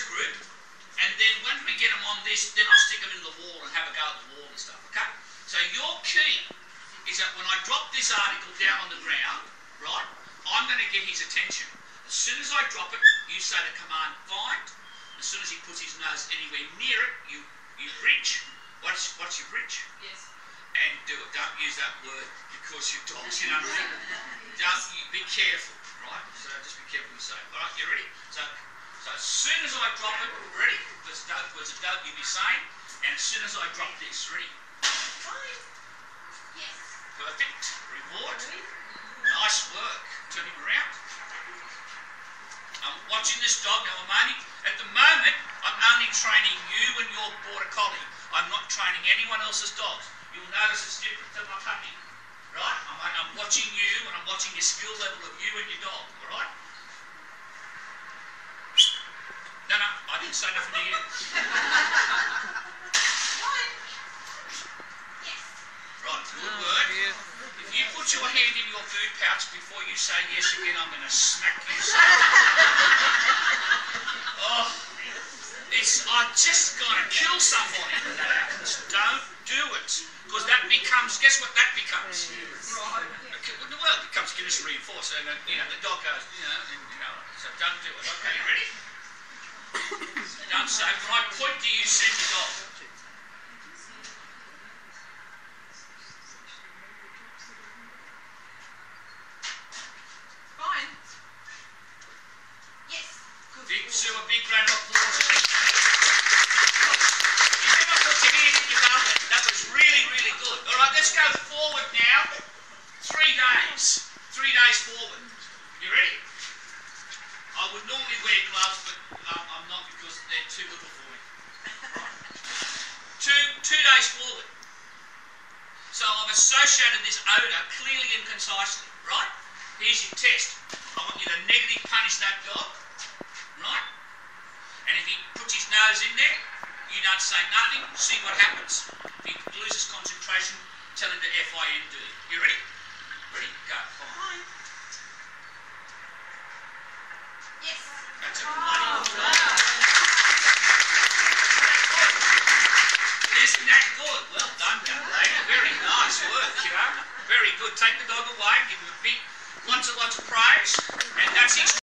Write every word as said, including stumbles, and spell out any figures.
a group, and then when we get them on this, then I'll stick them in the wall and have a go at the wall and stuff, okay? So your key is that when I drop this article down on the ground, right, I'm going to get his attention. As soon as I drop it, you say the command find. As soon as he puts his nose anywhere near it, you, you bridge. What's, what's your bridge? Yes. And do it. Don't use that word because you're dogs, you know what I mean? Just you be careful, right? So just be careful what you say. Alright, you ready? So so as soon as I drop it, ready? There's dope, words of dope you'll be saying. And as soon as I drop this, ready? Fine. Yes. Perfect. Reward. Nice work. Turn him around. I'm watching this dog now. I'm only at the moment I'm only training you and your border collie. I'm not training anyone else's dogs. You'll notice it's different to my puppy, right? I'm, I'm watching you and I'm watching your skill level of you and your dog, all right? No, no, I didn't say nothing to you. Yes. Right, good work. If you put your hand in your food pouch before you say yes again, I'm going to smack you. So oh, it's, I'm just going to kill somebody when that happens. Don't do it. Because that becomes, guess what that becomes? Right. Well, it becomes Guinness reinforced. And, you know, the dog goes, you know, and, you know, so don't do it. Okay, you ready? Don't say, when I point to you, send the dog. Fine. Yes. Good. Big Sue, a big round of applause. You never put your hand in your mouth. That was really, really good. All right, let's go forward now. Three days. Three days forward. You ready? I would normally wear gloves, but um, I'm not because they're too little for me. Right. Two, two days forward. So I've associated this odour clearly and concisely, right? Here's your test. I want you to negative punish that dog, right? And if he puts his nose in there, you don't say nothing, see what happens. If he loses concentration, tell him to F I N D. You ready? Ready? Go. Come on. Yes. That's a bloody good dog. Isn't that good? Well done, young lady. Very nice work, you know. Very good. Take the dog away, give him a big, lots and lots of praise, and that's his